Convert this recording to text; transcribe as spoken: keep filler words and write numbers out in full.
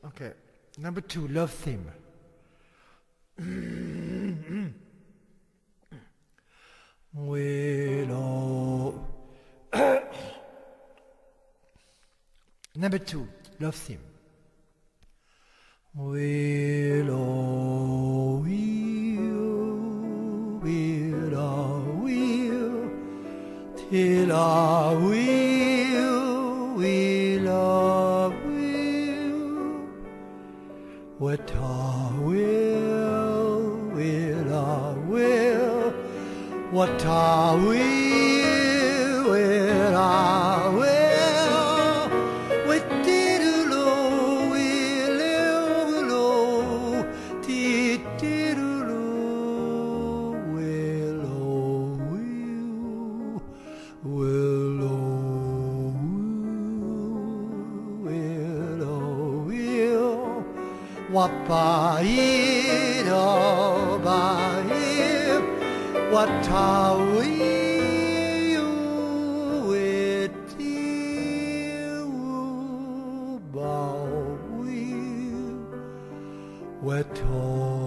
Okay, number two, love theme. Willow. Number two, love theme. Willow, will, willow, will, till I will, will, I will, what I will, will, I will, what I will, will, I will. What by it, oh, by it, what I will, it will, by will, what I